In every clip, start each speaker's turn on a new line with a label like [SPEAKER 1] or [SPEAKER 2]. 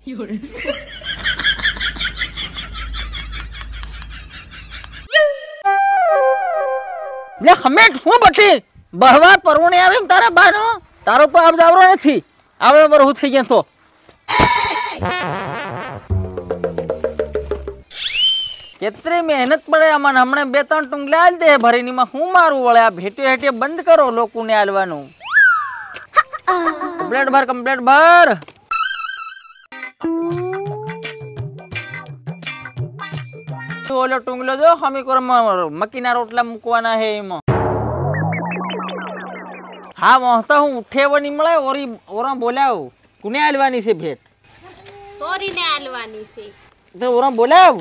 [SPEAKER 1] લે હમેટ હું બટી બહવાર પરવણે આવે તારા બાનો તારો પર આમ જાવરો નથી આવે પર હું થઈ ગયા તો કેટલી મહેનત પડે અમને હમણે 2-3 ટુંગલા આલ દે ભરીની માં હું મારું વળે આ ભેટે હેટે બંધ કરો લોકોને આલવાનું કમ્પ્લેટ ભર ઓલો ટુંગલો જો હમી કોર મકીના રોટલા મૂકવાના હે એમાં હા મોહતા હું ઉઠેવની મળે ઓરી ઓરા બોલાવ કોને આલવાની છે ભેટ
[SPEAKER 2] સોરીને આલવાની છે
[SPEAKER 1] તો ઓરા બોલાવ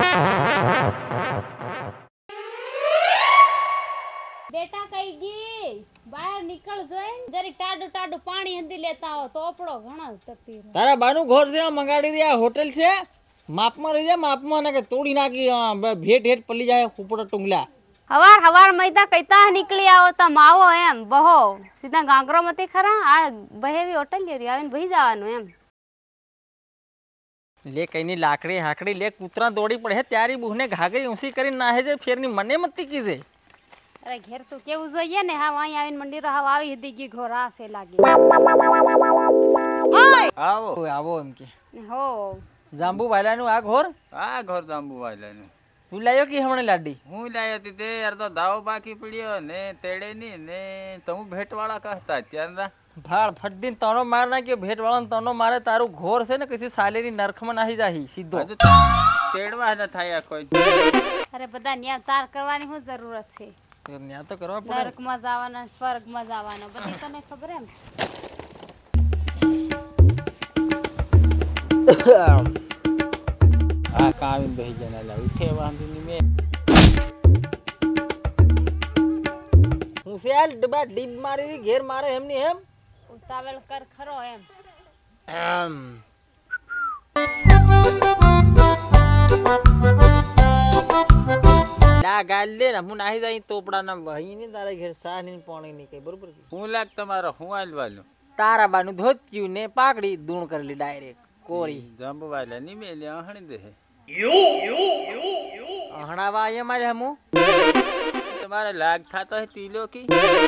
[SPEAKER 2] બેટા કઈ ગઈ બહાર નીકળ જોઈ જરી ટાડું પાણી હંધી લેતા આવો તોપડો ઘણા તપી
[SPEAKER 1] તારા બાનું ઘર છે મંગાડી દે આ હોટેલ છે માપમાં રહી જાય માપમાં ને કે તોડી નાખી ભેટ હેટ પલી જાય ઉપડો ટુંગલા
[SPEAKER 2] હવાર મૈદા કઈતા નીકળી આવો તા માવો એમ બહો સીધા ગાંગરો મતી ખરા આ બહેવી હોટલ લેરી આવીને ભઈ જવાનું એમ
[SPEAKER 1] લે કઈની લાકડી હાકડી લે કૂતરા દોડી પડે ત્યારી બુહને ઘાઘરી ઊંસી કરીને નાહે છે ફેરની મને મતી કીજે
[SPEAKER 2] અરે ઘેર તું કેવું જોઈએ ને હા અહીં આવીને મંદિર હાવ આવી હતી ગઈ ઘોરા સે લાગે
[SPEAKER 1] આવો એમ કે
[SPEAKER 2] હો
[SPEAKER 1] જાંબુ વાલાનું આ ઘોર
[SPEAKER 3] જાંબુ વાલાનું
[SPEAKER 1] તું લાયો કે હમણે લાડી
[SPEAKER 3] હું લાયો હતી તે યાર તો દાવો બાકી પડ્યો ને તેડે ની ને તમે ભેટવાળા કહતા ત્યારના
[SPEAKER 1] ભાળ ફટદીન તનો માર નાખ્યો ભેટ વાળાને તનો મારે તારું ઘોર છે ને કશું સાલેની નરખમાં નાહી જાહી સીધો
[SPEAKER 3] તેડવા ન થાય કોઈ
[SPEAKER 2] અરે બધા ન્યા તાર કરવાની શું જરૂરત છે
[SPEAKER 1] ન્યા તો કરવા પડે
[SPEAKER 2] નરકમાં જવાના સ્વર્ગમાં જવાના બધી તને ખબર એમ
[SPEAKER 3] આ કામ બેહી જના લા ઉઠે વાંધી મે
[SPEAKER 1] હું સેલ ડબા ડીબ મારી ઘેર મારે એમની એમ
[SPEAKER 2] ઉતાવળ કર ખરો એમ
[SPEAKER 1] લા ગાલ દે ને હું નાહી જાય તોપડાના ભાઈ ને તારા ઘેર સાહ ની પાણી ની કઈ બરોબર
[SPEAKER 3] હું લાગ તમારો હું આલવાલું
[SPEAKER 1] તારા બાનું ધોત્યું ને પાકડી દૂણ કરેલી ડાયરેક્ટ કોરી
[SPEAKER 3] જાંબુ વાલા ની મેલે હણી દે
[SPEAKER 1] હણાવા આયા મારે હમુ
[SPEAKER 3] તમારે લાગ થાતો હે તીલો કી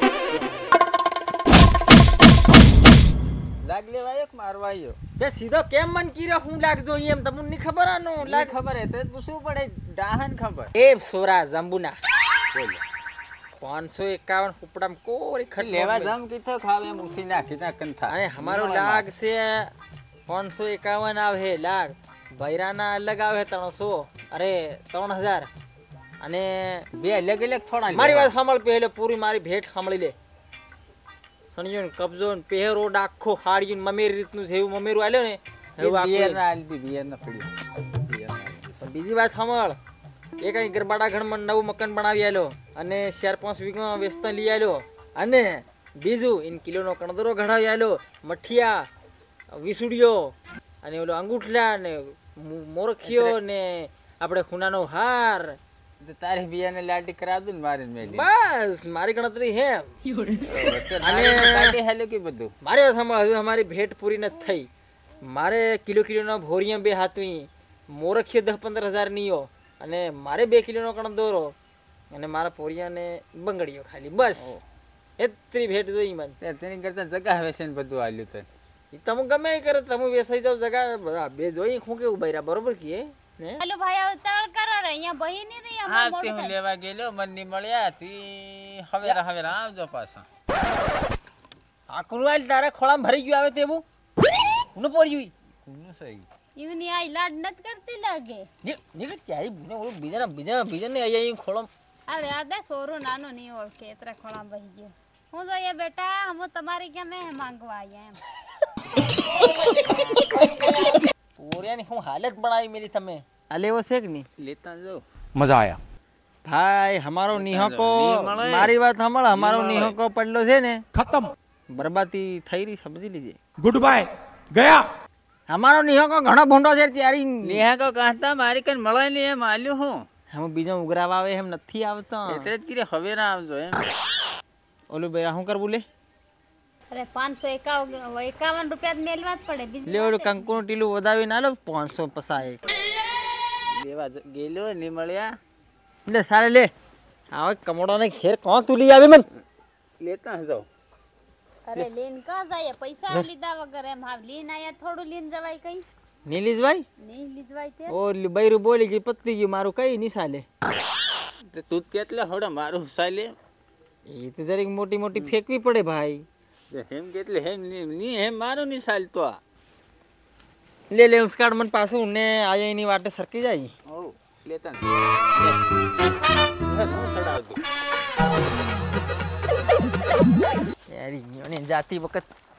[SPEAKER 3] લાગ લેવાયો કે મારવાયો
[SPEAKER 1] બે સીધો કેમ મન કીર્યો હું લાગ જો એમ તમને ની ખબર આનો
[SPEAKER 3] લાગ ખબર હે તો પૂછવું પડે ડાહન ખબર
[SPEAKER 1] એ સોરા જંબુના બોલો 551 ઉપડામ કોરી ખટ
[SPEAKER 3] લેવા જામ કીધો ખાવે મુસી નાખી ના કંથા
[SPEAKER 1] અને અમારો લાગ છે 551 આવે લાગ ભૈરાના અલગ આવે 300 અરે 3000 અને
[SPEAKER 3] બે અલગ અલગ થોડા
[SPEAKER 1] મારી વાત સાંભળ પહેલે પૂરી મારી ભેટ સાંભળી લે સણિયો ને કબજો ને પહેરો ડાખો ખાડી ને મમેર રીતનું છે એવું મમેરું આલ્યો ને એવું
[SPEAKER 3] બિયર ના આલતી બિયર ના પડી
[SPEAKER 1] પણ બીજી વાત સાંભળ એ કઈ ગરબાડા ઘણમાં નવું મકાન બનાવી આલ્યો અને 4-5 વીઘા વેસ્તા લઈ આલ્યો અને બીજું ઇન કિલોનો કણદરો ઘડાવી આલ્યો મઠિયા વિસુડિયો અને ઓલો અંગૂઠલા ને મોરખિયો ને આપણે ખૂનાનો હાર
[SPEAKER 3] તો તારી બિયાને લાડી કરાવ દઉં ને મારી મેલી
[SPEAKER 1] બસ મારી ગણતરી હે
[SPEAKER 3] અને લાડી હાલે કે બધું
[SPEAKER 1] મારી વાત સાંભળ હજુ અમારી ભેટ પૂરી નથી થઈ મારે કિલો ભોરિયા બે હાથવી મોરખિયો 10-15 હજાર નીયો અને મારે 2 કિલોનો કણદોરો અને મારા પોરિયાને બંગડીયો ખાલી બસ એટલી ભેટ જોઈ મને
[SPEAKER 3] તેની કરતા જગા વેસે ને બધું આલ્યું તને
[SPEAKER 1] તમે ગમે એ કરે તમે વેસાઈ જાવ જગા બે જોઈ હું કેવું બૈરા બરોબર કીએ ને
[SPEAKER 2] હેલો ભાઈ આવ તળ કરો રે અહીંયા બહી ની રહી
[SPEAKER 3] હા તે હું લેવા ગયેલો મન ની મળ્યા તી હવેરા આવજો પાછા
[SPEAKER 1] આ કુરવાલ તારા ખોળામાં ભરી ગયું આવે તેવું હું પોર્યું
[SPEAKER 3] કોનું સહી
[SPEAKER 2] ઈવની આઈ લાડ નત કરતી લાગે
[SPEAKER 1] નીકળ ક્યાંય બુને ઓલો બીજાને અહીંયા ખોળો
[SPEAKER 2] અરે આદા સોરો નાનો નહીં ઓળખે એટલા ખોળા બહી ગયો હું જોઈએ બેટા હું તમારી કે મેં માંગવા આયા એમ
[SPEAKER 1] પોરિયાની હું હાલત બનાવી મેલી તમે આ લેવો છે કે નહીં
[SPEAKER 3] લેતા જાઓ
[SPEAKER 4] મજા આયા
[SPEAKER 1] ભાઈ हमारो निहको मारी बात सांभळ हमारो निहको પડલો છે ને
[SPEAKER 4] खत्म
[SPEAKER 1] બરબાદી થઈ રહી સમજી લીજે
[SPEAKER 4] गुड बाय गया
[SPEAKER 1] हमारो निहको ઘણો ભૂંડો છે ત્યારી
[SPEAKER 3] નિહકો કહતા મારી કન મળે ને એમ આલ્યું હું
[SPEAKER 1] હમ બીજો ઉગરાવા આવે એમ નથી આવતો
[SPEAKER 3] એટલે જ કીરે હવેરા આવજો એમ
[SPEAKER 1] ઓલું બેરા હું કરવું લે
[SPEAKER 2] અરે 551 રૂપિયા જ મેલવા જ પડે બીજું
[SPEAKER 1] લે ઓલું કંકુનું ટીલું વધાવીને આલો 500 પસાય
[SPEAKER 3] લેવા ગયેલો નહીં મળ્યા
[SPEAKER 1] લે સારે લે હવે કમોડાને ઘેર કોણ તું લઈ આવી મન
[SPEAKER 3] લેતા જાઓ
[SPEAKER 2] અરે લઈને કા જાય પૈસા લીધા વગર એમ હાવ લઈને આયા થોડું લઈને જવાય કઈ
[SPEAKER 1] નીલીશભાઈ
[SPEAKER 2] નહીં લીધવાય તે
[SPEAKER 1] ઓ બૈરું બોલી ગઈ પતી ગયું મારું કઈ નહીં ચાલે
[SPEAKER 3] તે તું કેટલા હોડા મારું સાલે
[SPEAKER 1] એ તો જરીક મોટી મોટી ફેંકવી પડે ભાઈ
[SPEAKER 3] હેમ કેટલે હેમ ની હેમ મારું નહીં ચાલતો આ
[SPEAKER 1] લે લે ઉસ્કાડ મન પાછું ને આયા એની વાટે સરકી જાય
[SPEAKER 3] ઓ લેતા સડાવતું
[SPEAKER 1] યાર ઈયોને જાતી વખત